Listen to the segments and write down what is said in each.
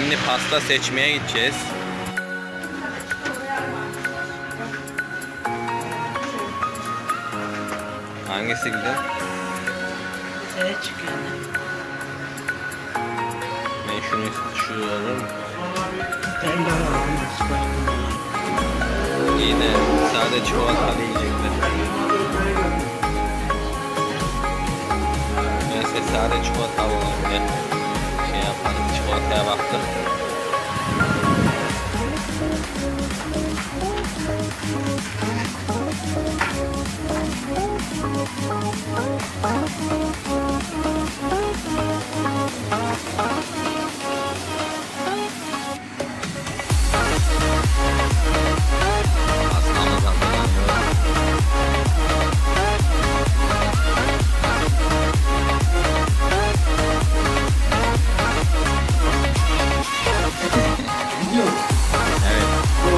Şimdi pasta seçmeye gideceğiz. Hangisi güzel? Güzel çıkıyor. Ben şu olur mu? Ben de alamaz. İyi de sade çikolatalı yiyecekler. Neyse sade çikolatalı olur ya. Şey yaparız, çikolataya baktık. Pastamız hazırlanıyor. Evet.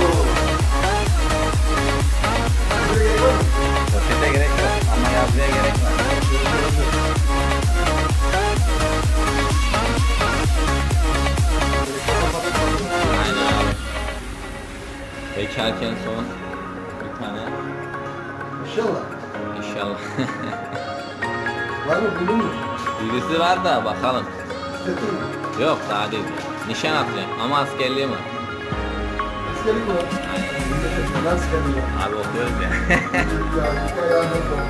Poşete gerek yok ama yazıya gerek var. Aynen abi. Bekarken son bir tane. İnşallah. İnşallah. Var mı buldun mu? Birisi var da bakalım. İstettin mi? Yok daha değil. Nişan atacağım ama askerliğim var. Askerlik mi var? Aynen. Ben askerlik var. Abi okuyoruz ya. Ya git ayağına bak.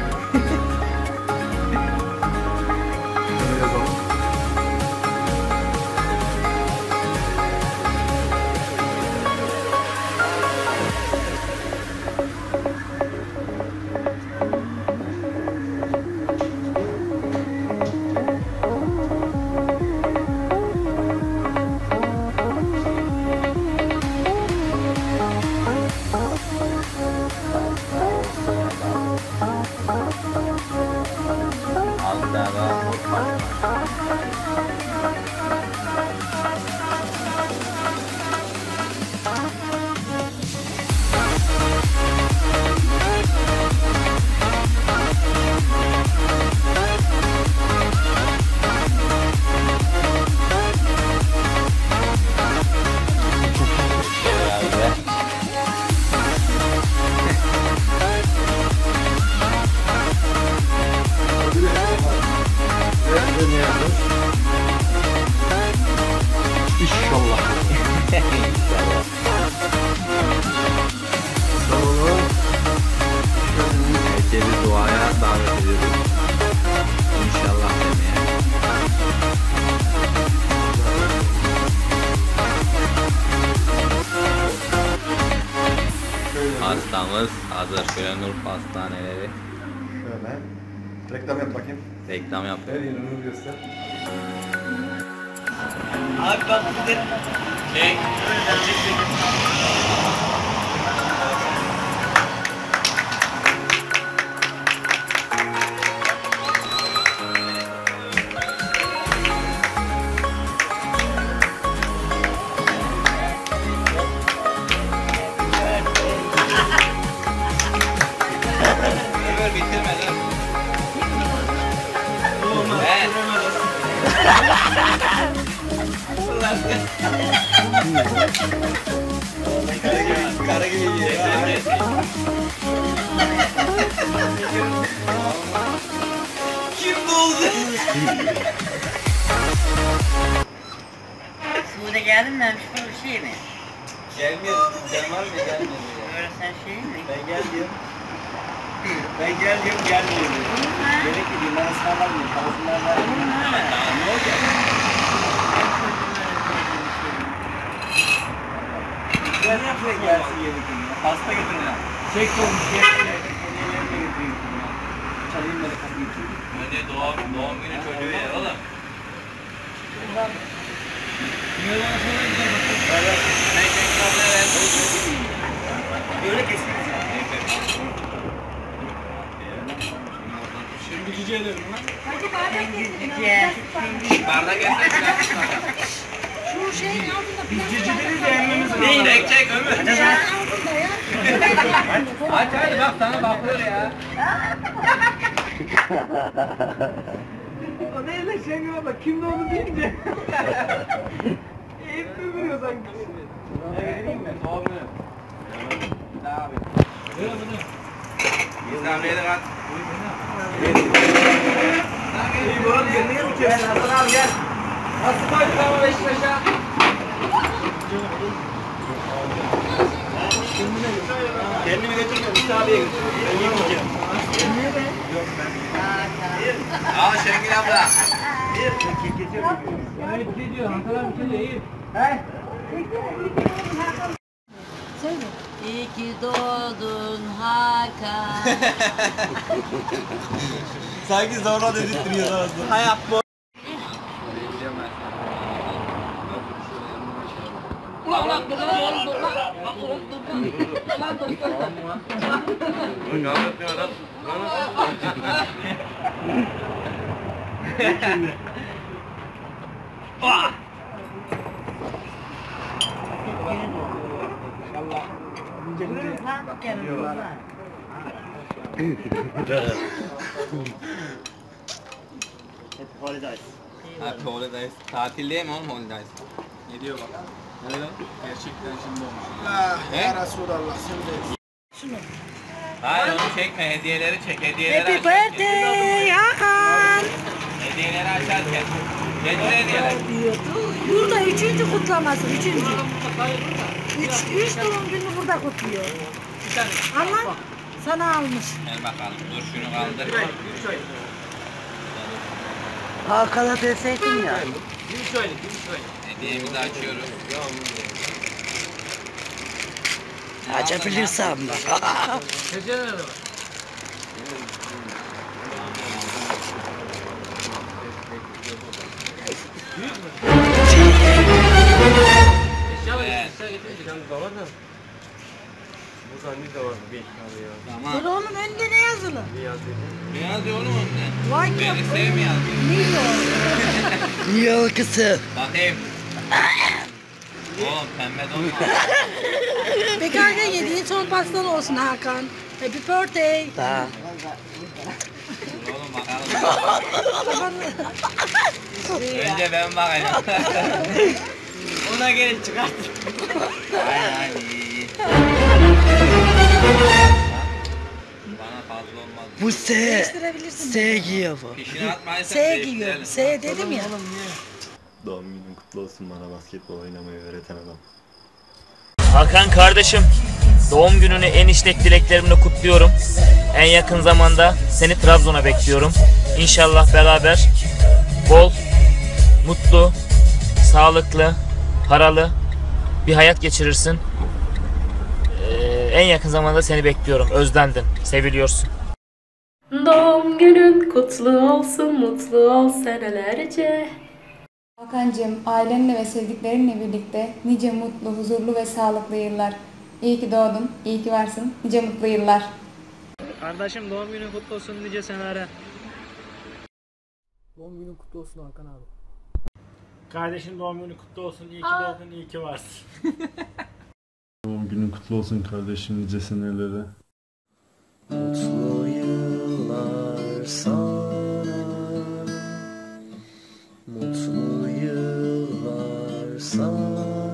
Öyle yazalım. İnşallah. Tamam. Herkesi duaya davet ediyoruz. İnşallah demeye. Pastamız hazır. Şöyle Nur Pastaneleri. Şöyle. Reklam yap bakayım. Reklam yap. Her yerini göster. Abi bak bir de Çek. Ömer bitirme lan. kara gibi yiyor. Kim doldu? Sude geldin mi? Bu bir şey mi? Gelmiyor. Sen var mı? Gelmiyor. Böyle sen şey mi? Ben gel diyorum. Ben gel diyorum gelmiyor. Gerek ediyorum. Ben ısmarlamıyorum. Parasından vermiyorum. Ne olacak? Ben yapayım gelsin yemek. Pasta getirin ya. Çek olmuş yerine getireyim. Çalayım böyle kapıyı içeyim. Önce doğum günü çocuğu ya oğlum. Böyle kesiniz ya. Şimdi rica ederim lan. Bardak gelsene. Şu şeyin altında Biz cicileri de yememiz lazım. Neyi çek Ömür? altında ya. Aç bak sana bakıyor ya. O neyle şengime bak kim doğdu deyince. Hep vereyim mi? Doğum günü. Abi. İzlamiye'de kan. İyi bu abi kendine mi çevirdin? Hasan abi gel. Nasıl koyduk ama Beşiktaş'a? Kendimi götürmüyorum. Üstü abiye götürüyorum. Ben yemeyeceğim. Yok ben. Aa Şengül abla. Ne diyor? Hasan abi bir şey değil. He? Söyle. İyi ki doğdun Hakan. Sanki zorla dedirtiyor aslında. Hayat bu. Happy Holidays. Tatil değil mi oğlum Holidays? Ne diyor bak? Neden? Gerçekten şimdi olmuş. Ya Resulallah sen de. Şunu. Hayır onu çekme, hediyeleri çek, hediyeleri Happy açarken. birthday Hakan. Hediyeleri açarken. Getir hediyeleri. Burada 3. kutlaması, 3. Üç doğum günü burada kutluyor. Ama sana almış. Gel bakalım, dur şunu kaldır. Hakan'a deseydin ya. Hediyemizi açıyoruz. Açabilirsem mi? Evet. Tamam. Dur onun önünde ne yazılı? Ne yazıyor oğlum önüne? Vay Beni sev mi yazıyor? Milyon. Yalkısı. Bakayım. Oğlum pembe donma. Bekarda yediğin son pastan olsun Hakan. Happy birthday. Daha. Dur oğlum bakalım. Önce ben bakacağım. Ona gelin çıkart. Hadi. Bana fazla olmaz. Bu S. Değiştirebilirsin. S giyiyor bu. Pişini atmayırsak S giyiyor. değiştirelim. S dedim ya. Doğum günün kutlu olsun, bana basketbol oynamayı öğreten adam. Hakan kardeşim, doğum gününü en içten dileklerimle kutluyorum. En yakın zamanda seni Trabzon'a bekliyorum. İnşallah beraber bol, mutlu, sağlıklı, paralı bir hayat geçirirsin. En yakın zamanda seni bekliyorum. Özlendin, seviliyorsun. Doğum günün kutlu olsun, mutlu ol senelerce. Hakan'cığım, ailenle ve sevdiklerinle birlikte nice mutlu, huzurlu ve sağlıklı yıllar. İyi ki doğdun, iyi ki varsın, nice mutlu yıllar. Kardeşim doğum günün kutlu olsun nice senelere. Doğum günün kutlu olsun Hakan abi. Kardeşim doğum günün kutlu olsun, iyi ki doğdun, iyi ki varsın. Doğum günün kutlu olsun kardeşim, nice senelere. Mutlu yıllar sana, mutlu yıllar sana,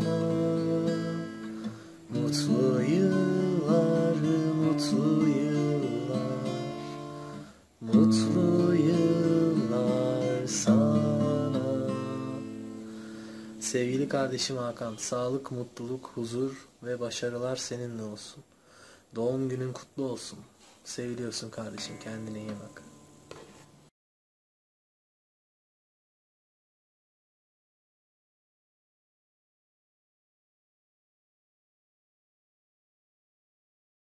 mutlu yıllar, mutlu yıllar, mutlu yıllar sana. Sevgili kardeşim Hakan, sağlık, mutluluk, huzur ve başarılar seninle olsun. Doğum günün kutlu olsun. Seviliyorsun kardeşim, kendine iyi bak.